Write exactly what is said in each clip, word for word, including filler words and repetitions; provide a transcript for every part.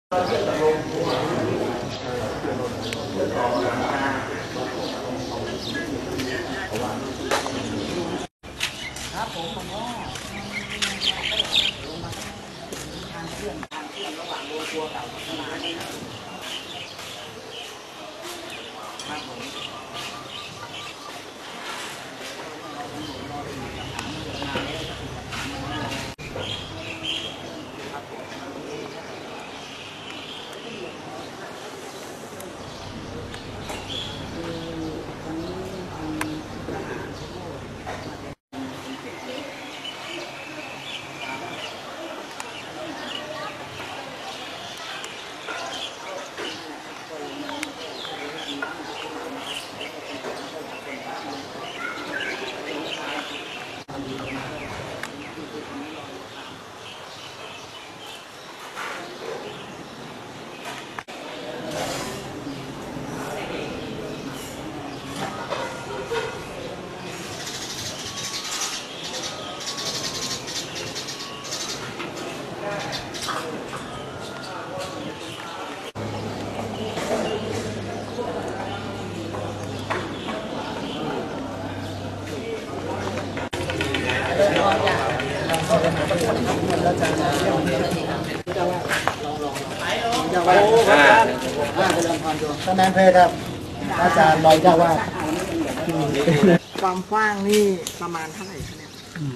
ครับผมผมก็ลงมาทางเชื่อมทางเชื่อมระหว่างโรงครัวเก่ากับตลาดครับผมท่านนายอำเภอครับอาจารย์ลอยเจ้าว่าความกว้างนี่ประมาณเท่าไหร่คะเนี่ย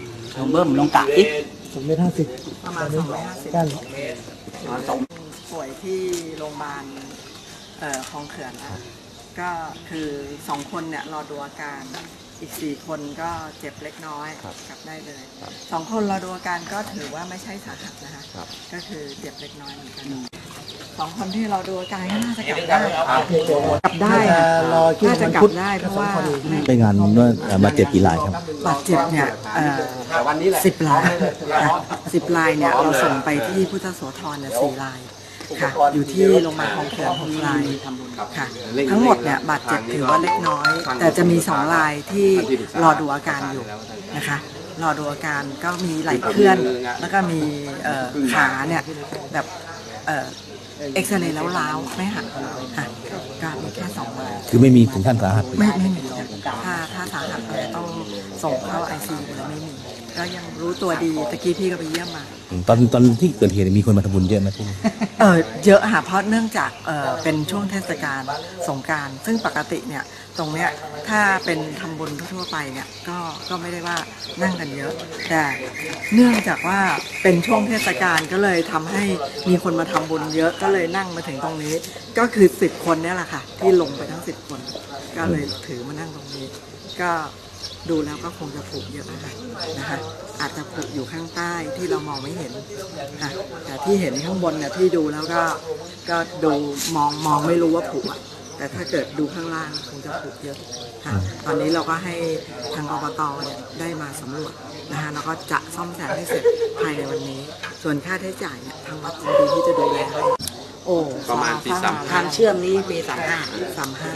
ลงเบิ้มลงกะอีกสองเมตรห้าสิบประมาณสองร้อยห้าสิบกันสองป่วยที่โรงพยาบาลเอ่อคลองเขื่อนอ่ะก็คือสองคนเนี่ยรอดูอาการอีกสี่คนก็เจ็บเล็กน้อยกลับได้เลยสองคนรอดูอาการก็ถือว่าไม่ใช่สาหัสนะคะก็คือเจ็บเล็กน้อยเหมือนกันสองคนที่รอดูอาการก็น่าจะกลับได้กลับได้น่าจะกลับได้เพราะว่าไปงานว่ามาเจ็บกี่รายครับบาดเจ็บเนี่ยสิบรายสิบรายเนี่ยเราส่งไปที่พุทธโสธรเนี่ยสี่รายค่ะอยู่ที่โรงพยาบาลคลองเขื่อนหกรายค่ะทั้งหมดเนี่ยบาดเจ็บถือว่าเล็กน้อยแต่จะมีสองรายที่รอดูอาการอยู่นะคะรอดูอาการก็มีไหล่เคลื่อนแล้วก็มีขาเนี่ยแบบเอ็กซเรย์แล้วล้าวไม่หักค่ะก็มีแค่สองรายคือไม่มีถึงขั้นสาหัสไม่ไม่มีถ้าถ้าสาหัสเราจะต้องส่งเข้าไอซียูแล้วไม่มีก็ยังรู้ตัวดีตะกี้พี่ก็ไปเยี่ยมมาตอนตอนที่เกิดเหตุมีคนมาทำบุญเยอะไหมที่นี่เออเยอะค่ะเพราะเนื่องจากเออเป็นช่วงเทศกาลสงกรานต์ซึ่งปกติเนี่ยตรงเนี้ยถ้าเป็นทำบุญทั่วไปเนี่ยก็ก็ไม่ได้ว่านั่งกันเยอะแต่เนื่องจากว่าเป็นช่วงเทศกาลก็เลยทำให้มีคนมาทำบุญเยอะก็เลยนั่งมาถึงตรงนี้ก็คือสิบคนเนี่ยแหละค่ะที่ลงไปทั้งสิบคนก็เลยถือมานั่งตรงนี้ก็ดูแล้วก็คงจะผุเยอะนะคะนะคะอาจจะผุอยู่ข้างใต้ที่เรามองไม่เห็นค่ะแต่ที่เห็นข้างบนเนี่ยที่ดูแล้วก็ก็ดูมองมองไม่รู้ว่าผุอ่ะแต่ถ้าเกิดดูข้างล่างคงจะผุเยอะค่ะตอนนี้เราก็ให้ทางอบตเนี่ยได้มาสำรวจนะคะแล้วก็จะซ่อมแซมให้เสร็จภายในวันนี้ส่วนค่าใช้จ่ายเนี่ยทางวัดยินดีที่จะดูแลให้โอ้ประมาณปีสามทางเชื่อมนี้ปีสามห้าสามห้า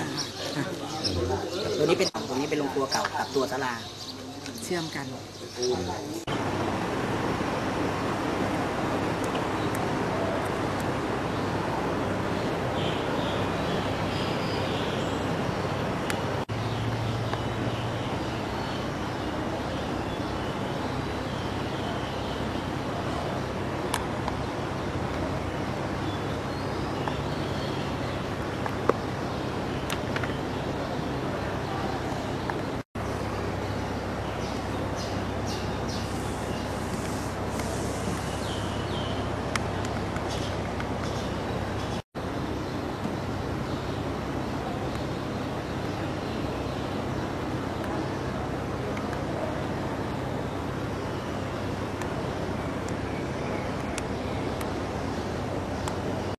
ตัวนี้เป็นตัวนี้เป็นโรงครัวเก่ากับตัวศาลาเชื่อมกัน